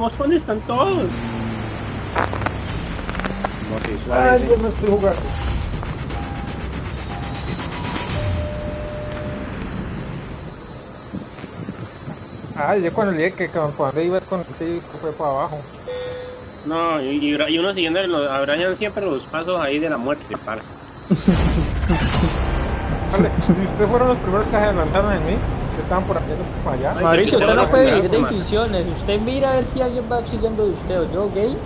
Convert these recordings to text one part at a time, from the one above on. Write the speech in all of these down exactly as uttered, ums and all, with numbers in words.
¿Dónde están todos? No sé, suave. Ay, yo no estoy jugando. Ah, yo cuando le dije que cuando ibas con sí, se fue para abajo. No, y, y uno siguiendo a Brian siempre los pasos ahí de la muerte, parce. Vale, ¿y ustedes fueron los primeros que se adelantaron en mí? ¿Que estaban por aquí, para allá? Ay, Mauricio, que usted te no van a puede pegar, ir de te matan. intuiciones. Usted mira a ver si alguien va siguiendo de usted o yo, gay.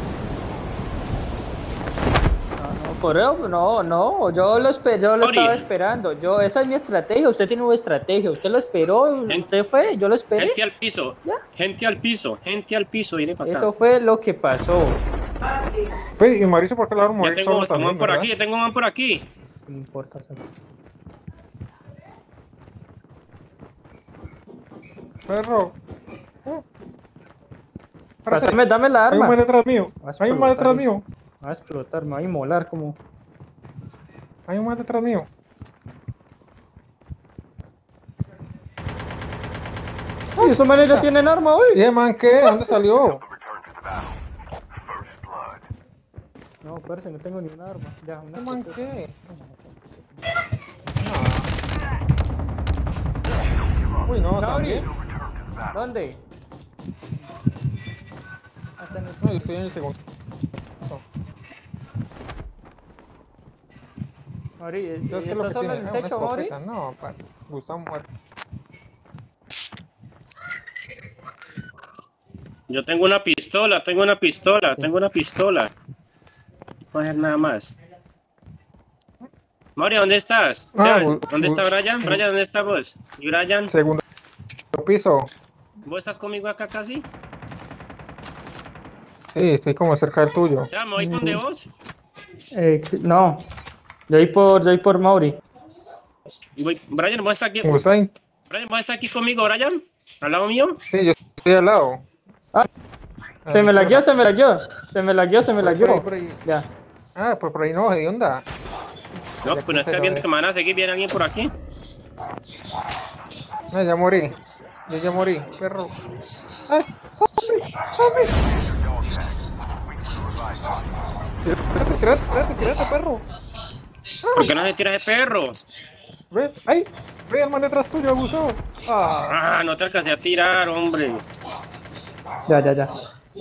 No, no, por eso, no, no, yo lo, espe yo lo Ori. estaba esperando. Yo, esa es mi estrategia. Usted tiene una estrategia. Usted lo esperó, Gen- usted fue, yo lo esperé. Gente al piso, Ya. gente al piso, gente al piso, viene para acá. Eso fue lo que pasó. Pues, y Mauricio, ¿por qué lo dejaron Ya morir tengo solo un también, man por verdad? aquí, ya tengo un man por aquí. No importa. Solo. Perro. Oh. Pásame, dame la Hay un arma. man detrás mío. Va a Hay un man detrás explotar mío. eso. Va a explotar, me va a inmolar como... Hay un man detrás mío. Uy, esos manes ya tienen arma, ¿Y uy. ese man qué? ¿Dónde salió? No, parce, no tengo ni un arma. Ya, una ¿Ese man escopeta. qué? Uy, no, Lauri, también. ¿dónde? Hasta en el... No, yo estoy en el segundo. Mauri, ¿es- ¿Sabes qué es lo ¿estás que solo tiene? en el Ah, techo, una Mauri? escopeta. No, parce. Gustavo muerto. Yo tengo una pistola, tengo una pistola, Sí. tengo una pistola. No puedo hacer nada más. Mario, ¿dónde estás? Ah, Seba, bu- ¿dónde bu- está Brian? Brian, ¿dónde está vos? ¿Y Brian? Segundo piso. ¿Vos estás conmigo acá casi? Sí, estoy como cerca del tuyo. O sea, ¿me voy con de vos? Eh, no. Yo voy por, yo voy por Mauri. Y voy- Brian, ¿vos estás aquí? ¿Cómo está ahí? Brian, ¿vos estás aquí conmigo, Brian? ¿Al lado mío? Sí, yo estoy al lado. Ah, se me la guió, se me la guió. Se me la guió, se me la Por ahí, guió. por ahí. Ya. Ah, pues por ahí no, ¿de onda? No, Ya pues no que se estás viendo lo- que me van a seguir, viene alguien por aquí. No, ya morí. Yo ya morí, perro. ¡Ay! ¡Zombie! ¡Zombie! Tírate, tírate, tírate, tírate, perro. ¿Por qué no se tira ese perro? Ve, ¡ay! Ve el man detrás tuyo, abusado. Ah, Ah, no te alcancé a tirar, hombre. Ya, ya, ya.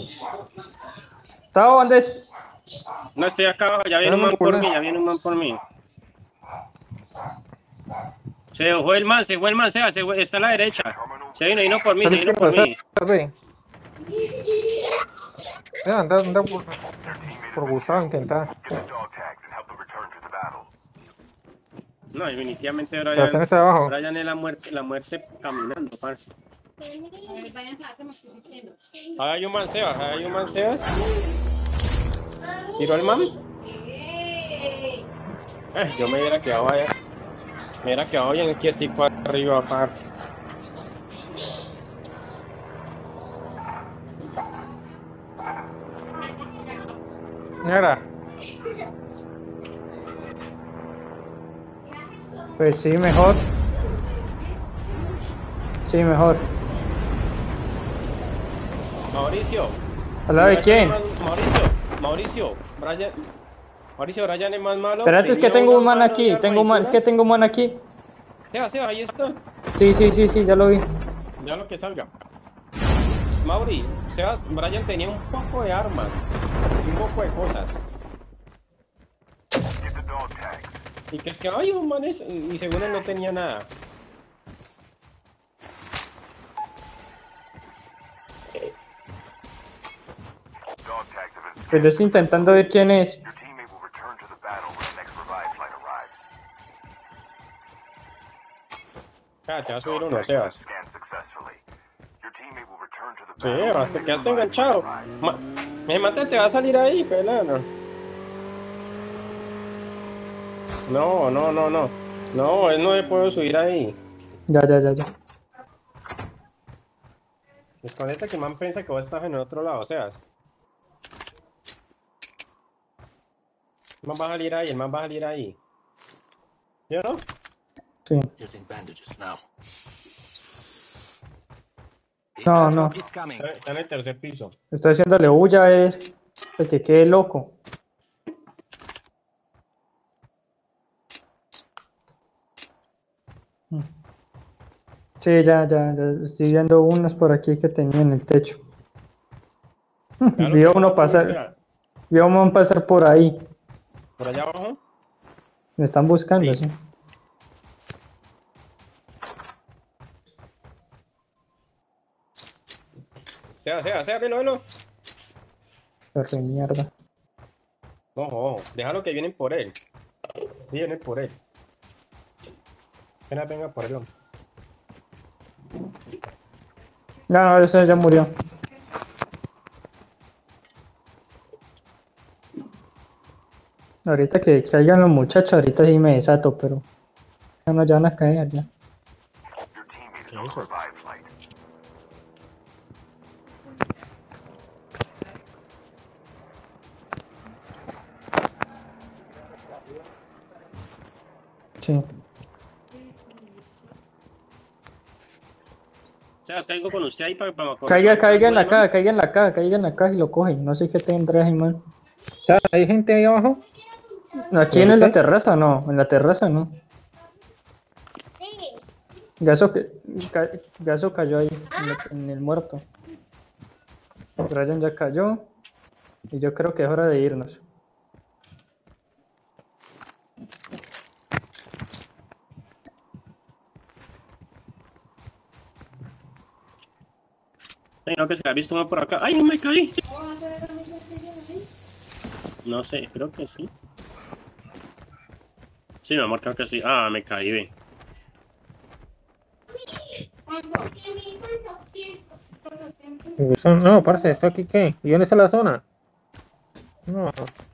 ¿Está dónde es? No, estoy acá abajo, ya viene un Dame man por una. mí, ya viene un man por mí. Se fue el man, se fue el man, Seba, se fue, está a la derecha. Se vino, vino por mí, a la se vino por izquierda, mí. ve. Ya, anda, anda por, por Gustavo, intentar. No, definitivamente Sebastián Brian, está abajo. Brian es la muerte, la muerte caminando, parce. Ahí hay un man, Sebas, ahí hay un man, Sebas. ¿Tiró el man? Eh, yo me hubiera quedado allá. Me hubiera quedado bien quietico arriba, parce. Mira, Pues sí, mejor. Sí, mejor. Mauricio. ¿Habla de quién? Mauricio, Mauricio, Brian. Mauricio, Brian es más malo. Espérate, es que Tenía tengo una un man mano aquí. de Tengo un man, es que armaduras. tengo un man aquí. Seba, Seba, ahí está. Sí, sí, sí, sí, ya lo vi. Ya lo que salga. Mauri, Sebas, Brian tenía un poco de armas y un poco de cosas. Y que es que hay un man es- y según él no tenía nada. Pues yo estoy intentando ver quién es. Ah, te va a subir uno, Sebas. Sí, vas- te quedaste enganchado. Ma me mata, te va a salir ahí, pelano. No, no, no, no. No, él no me puedo subir ahí. Ya, ya, ya, ya. Escondete que man piensa que vos estás en el otro lado, Sebas. El man va a salir ahí, el man va a salir ahí. ¿Sí o no? Sí. Using bandages now. No, no. Está, está en el tercer piso. Estoy haciéndole bulla, es de que quede loco. Sí, ya, ya, ya. Estoy viendo unas por aquí que tenía en el techo. Claro, Vio que uno no, pasar. mira, Vio uno pasar por ahí. por allá abajo. Me están buscando, Ahí. sí. Sea, sea, sea, velo, velo. Perro de mierda. Ojo, ojo. Déjalo que vienen por él. Vienen por él. Apenas venga por él, hombre. No, no, ese ya murió. Ahorita que caigan los muchachos, ahorita sí me desato, pero ya no, ya van a caer ya. ¿Qué es eso? Sí. O sea, caigo con usted ahí para, para Caiga, caiga en la caja, caiga en la caja, caiga en la caja y lo coge. No sé qué tendrá, man. ¿Hay gente ahí abajo? Aquí en la terraza no, en la terraza no. Gaso, que, ca, Gaso cayó ahí, en, la, en el muerto. Brian ya cayó. Y yo creo que es hora de irnos. Ay, no, que se ha visto uno por acá. ¡Ay, no me caí! No sé, creo que sí. Sí, mi amor, creo que sí. Ah, me caí, ve. Eso, no, parce, ¿esto aquí qué? ¿Y dónde está la zona? No.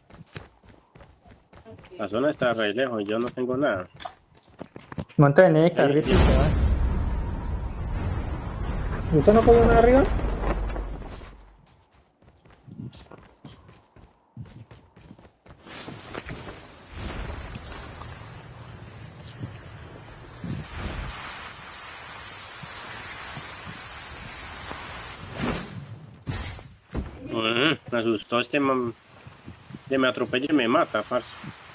La zona está re lejos, yo no tengo nada. Monta en el carrito y se va. ¿Y usted no cogió nada arriba? Uh, me asustó este man. Que me atropelle y me mata, parce.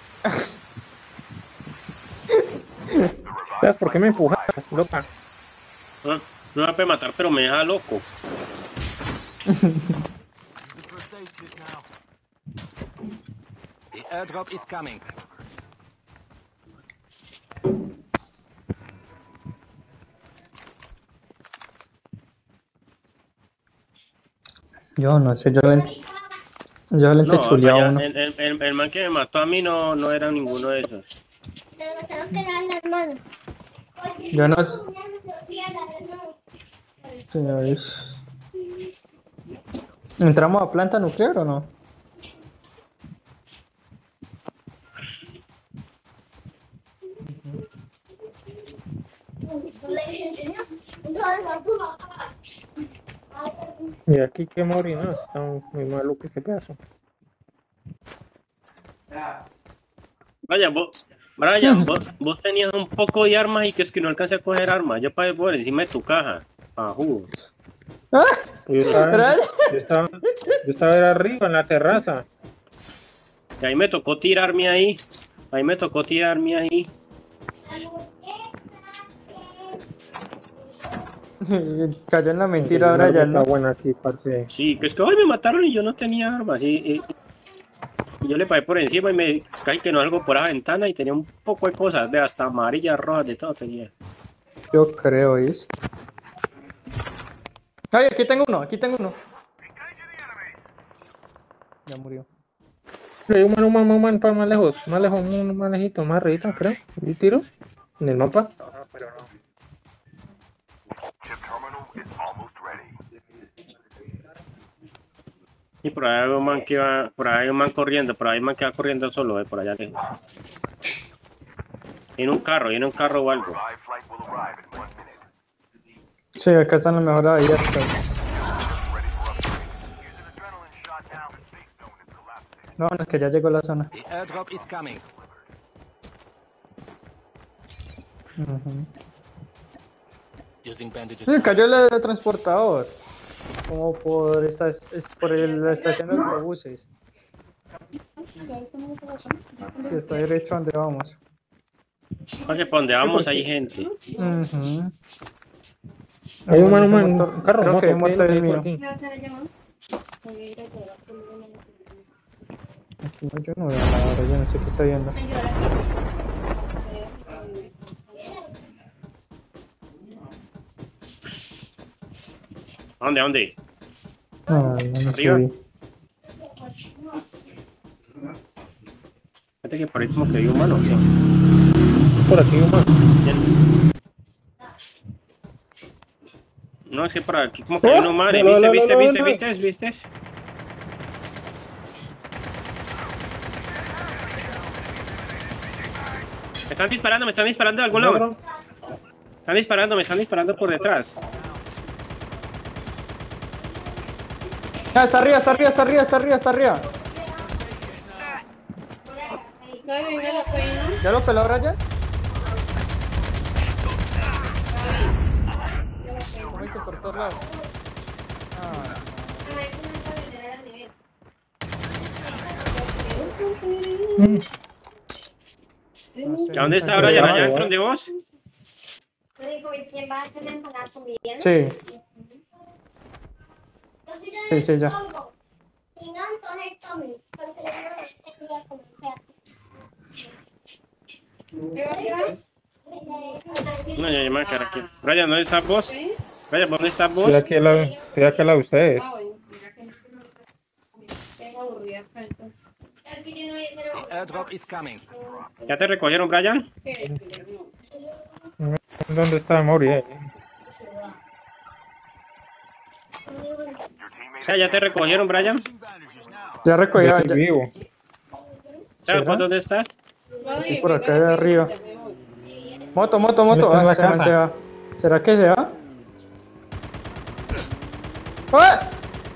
¿Sabes por qué me empujas, loca? No, no me puede matar, pero me deja loco. The airdrop is coming. Yo no sé, yo le, yo le No, chuleaba allá, uno. el, el, el, el man que me mató a mí no, no era ninguno de esos. Yo no sé. Señores. ¿Entramos a planta nuclear o no? Y aquí que morir, no, está muy maluco este pedazo. Vaya, vos, Brian, vos, vos tenías un poco de armas y que es que no alcancé a coger armas. Yo pagué por encima de tu caja. Ah, jugo. Yo estaba, yo estaba, yo estaba era arriba en la terraza. Y ahí me tocó tirarme ahí. Ahí me tocó tirarme ahí. Cayó en la mentira ahora ya, ¿no? Está buena aquí, parce. Sí, que es que hoy me mataron y yo no tenía armas. Y, y, y yo le pagué por encima y me caí que no algo por la ventana y tenía un poco de cosas, de hasta amarillas, rojas, de todo tenía. Yo creo, ¿es? Ay, aquí tengo uno, aquí tengo uno. Ya murió. Hay un man, un man, un man, para más lejos, más lejos, un más lejito, más arribita, creo. ¿Y tiro? ¿En el mapa? Y por ahí hay un man que va, por ahí hay un man corriendo, por ahí hay un man que va corriendo solo, eh, por allá lejos. En un carro, en un carro o algo. Sí, acá están las mejores abiertas. No, no, es que ya llegó la zona. The airdrop is coming. Uh-huh. Using bandages. Se cayó el aerotransportador. Como por, esta, es por el- la estación de autobuses. Sí, está derecho a donde vamos. Porque para donde vamos hay gente. Ujú. Hay un mano, Ese mano, motor- un carro, creo moto, que hay muerto ¿qué hay el por mío. aquí? Aquí no, yo no veo nada, ahora yo no sé qué está viendo. ¿A dónde? ¿A dónde? Ay, no, no Arriba. subí. Fíjate que por ahí como que hay humano. ¿Qué? Por aquí, un mano. No, es que por aquí como que hay uno madre. No, no, ¿Viste, no, viste, no, viste, no. viste, viste? Me están disparando, me están disparando de algún lado. Negro. Están disparando, me están disparando por detrás. Ah, está arriba, está arriba, está arriba, está arriba, está arriba. ¿Ya lo peló Ryan? Uy, que por todos lados. Ah, Mm. no sé. ¿A dónde está ahora? ¿Ya Está allá igual. dentro de vos? ¿Quién va a hacer la empanada con Viviana? Sí, sí, sí, ya. Si no, entonces Tommy, porque yo no sé qué iba a comer. No, ya, ya me voy a aquí. Brian, ¿dónde estás vos? Brian, ¿dónde estás vos? Estoy aquí al lado, estoy aquí al lado de ustedes. The airdrop is coming. ¿Ya te recogieron, Brian? ¿Dónde está Mauri? Eh? O sea, ¿ya te recogieron, Brian? Ya recogí, Yo ya, estoy vivo. ¿Sabes ¿Será? por dónde estás? estoy por acá de arriba. Moto, moto, moto. está en Ah, la se man casa. se va. ¿Será que se va? ¡Ah!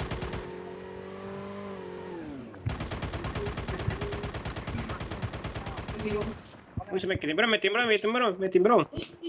Uy, se me timbró, me timbró, me timbró, me timbró.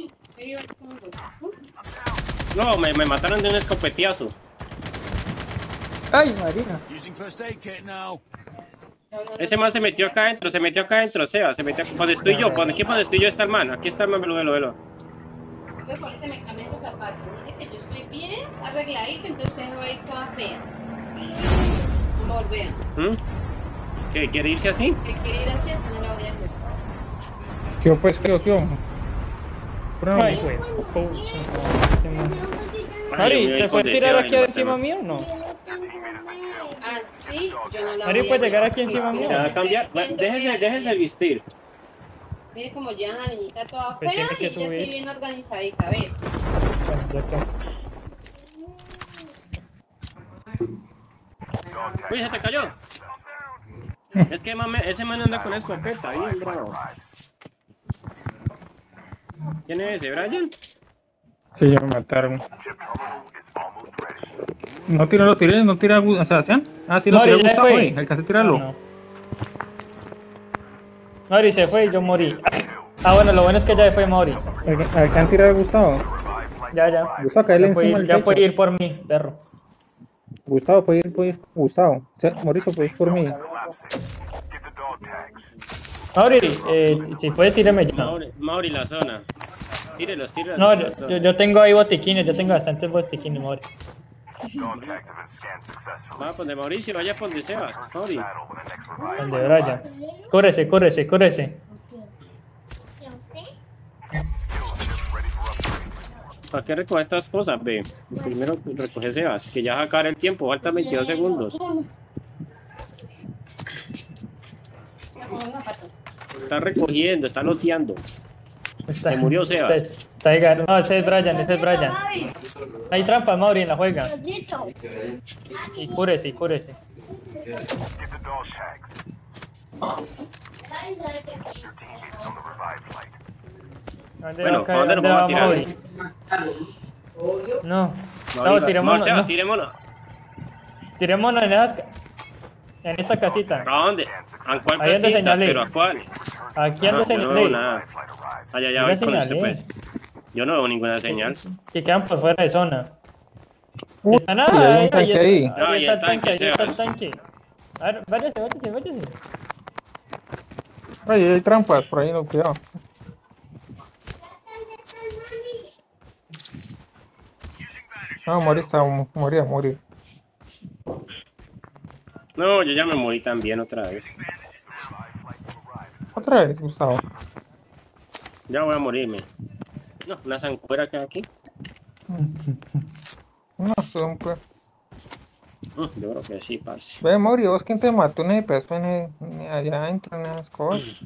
No, me, me mataron de un escopetiazo. ¡Ay, Marina! Using first aid kit now. Ese man se metió acá adentro, se metió acá adentro, Seba, se metió acá. ¿Dónde estoy yo? ¿Por aquí donde estoy yo está el man? Aquí está el man, velo, velo, velo. Entonces por eso me cambié esos zapatos. Dice que yo estoy bien, arregladita, entonces me va a ir toda fea. Amor, vean. ¿Mm? ¿Qué, ¿Quiere irse así? Que quiere ir así, eso no la voy a hacer. ¿Qué pues? ¿Qué qué? Pero no, Ay, pues. Mari, Ay, ¿te con puedes deseo tirar y aquí no encima sé, mío o no? Así, yo no la Mari, voy a ¿puedes llegar hacer. aquí encima mío? ¿Se va a cambiar? Bueno, déjese, déjese de vestir. Mire como ya la niñita toda Pues fea tiene que y ella subir. sí bien organizadita, ¿ves? Ya está. Uy, se te cayó. Es que mame, ese man anda con escopeta, bien bravo. ¿Quién es ese, Brian? Sí, ya me mataron. No tira, lo tiré, no tira, o sea, ¿sean? Ah, sí, lo Mari, tiré ya Gustavo, fue. eh. Alcancé a tirarlo. No, no. Mari se fue y yo morí. Ah, bueno, lo bueno es que ya fue Mori. Alca- Alcancé a tirar a Gustavo. Ya, ya. Gustavo, caerle Ya puede encima ir, del ya puede techo. ir por mí, perro. Gustavo, puede ir, puede ir. Gustavo. O sea, Mauricio, puede ir por mí. Mauri, eh, si puedes, tírame ya. Mauri, Mauri, la zona. Tírelos, tírelos. No, la yo, zona. yo, yo tengo ahí botiquines, yo tengo bastantes botiquines, Mauri. Va por de Mauricio, vaya por donde Sebas. Mauri. El de Brian. Cúrese, cúrese, cúrese. ¿Para qué recoger estas cosas, ve? Primero recoge Sebas, que ya va a acabar el tiempo, faltan veintidós segundos. Está recogiendo, está loteando. Está, Se murió Sebas. Está, está ahí gan- no, ese es Brian, ese es Brian. Hay trampas, Mauri, en la juega. Y cúrese, y cúrese. ¿Dónde Bueno, va a caer? ¿a dónde nos ¿Dónde vamos a va tirar? Mauri? No. Mauri, No, tirémonos, no, Sebas, no. tirémonos. Tirémonos en, esas ca- en esta casita. ¿A dónde? ¿A cuál Ahí donde casita? señalé. ¿Pero a cuál? Aquí Ah, ando no, señalé. nada. Allá, allá, Yo voy la con usted, señalé. pues. Yo no veo ninguna señal. Que quedan por fuera de zona. Uy, Están hay un ahí, tanque ahí, ahí. ahí, Ah, y está el el tanque, tanque, ahí está el Sebas. tanque. A ver, váyase, váyase, váyase. Ay, hay trampas por ahí, no, cuidado. Ah, morí, está, morí, morí. No, yo ya me morí también otra vez. Otra vez, Gustavo. Ya voy a morirme. No, una zancuera que hay aquí. No, son pues. Mm, yo creo que sí, parce. Ve, Mori, vos quién te mató en el pedazo en el- en- allá adentro en esas cosas.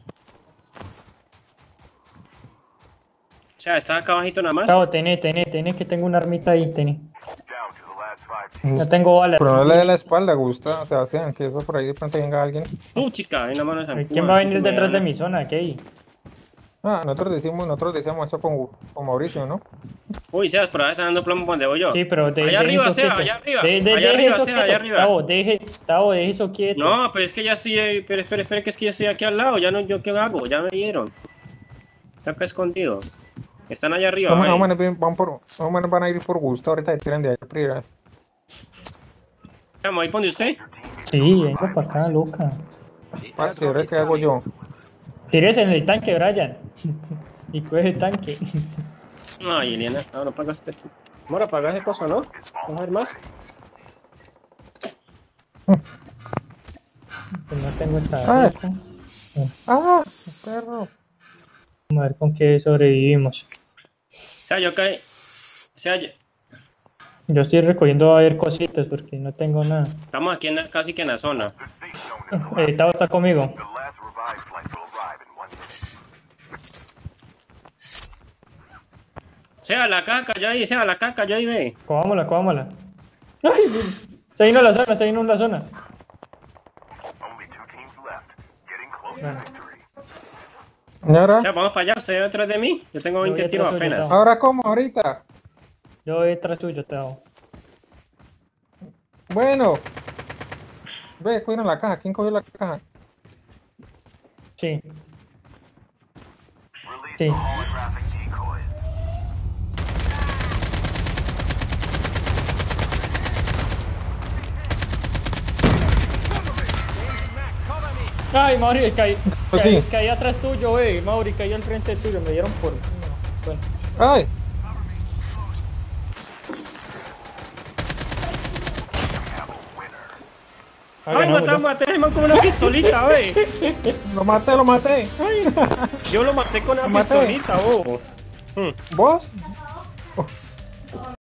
O sea, está acá abajito nada más. Tavo, tené, tené, tené que tengo una armita ahí, tené. No tengo balas. Pero no le dé la espalda, Gusta, o sea, sean que eso por ahí de pronto venga alguien. Tú, chica, hay una mano de zancuera. ¿Quién va a venir que me detrás de dan. mi zona? ¿Qué hay? Ah, nosotros decimos, nosotros decíamos eso con, con Mauricio, ¿no? Uy, Sebas, por ahí está dando plomo donde voy yo. Sí, pero de, Allá deje arriba, eso Seba, quieto. allá arriba. De, de, Allá deje arriba, eso Seba, quieto. allá arriba. Tavo, deje, Tavo, deje eso quieto. No, pero es que ya estoy ahí. Espera, espera, espera, que es que ya estoy aquí al lado. Ya no, ¿yo qué hago? Ya me dieron. Está acá escondido. Están allá arriba. No, ahí. no, man, van por, no, man, van a ir por Gusta, ahorita se tiran de ahí primeras. Vamos, ahí pone usted. Sí, venga para acá, loca. Parce, ahora qué hago yo. Tírese en el tanque, Brian. Y coge el tanque. Ay, Eliana, no, no pagaste. Mora, paga ese cosa, ¿no? Vamos a ver más. Pues no tengo esta. Ah. ¡Ah! Perro. Vamos a ver con qué sobrevivimos. O sea, yo caí. O sea, yo- Yo estoy recogiendo a ver cositas porque no tengo nada. estamos aquí en la- casi que en la zona. Eh, Tavo está conmigo. O sea, la caca, yo ahí, sea, la caca, yo ahí ve. Cojámosla, cojámosla. ¡Ay! Se vino a la zona, se vino a la zona. Bueno, ¿Y ahora? O sea, vamos para allá, usted detrás de mí. Yo tengo Yo voy veinte tiros detrás suyo, apenas. Tavo. ¿Ahora cómo? Ahorita. yo voy detrás suyo, Tavo. Bueno. Ve, cogieron la caja. ¿Quién cogió la caja? Sí. Sí. Ay, Mauri, caí, Pues caí, sí. caí atrás tuyo, wey. Mauri, caí al frente tuyo, me dieron por... Bueno, ¡Ay! ah, Ay, ganamos, maté, ya. maté a ese man con una pistolita, ve. Lo maté, lo maté. Yo lo maté con una Lo maté. pistolita, oh. ¿Vos?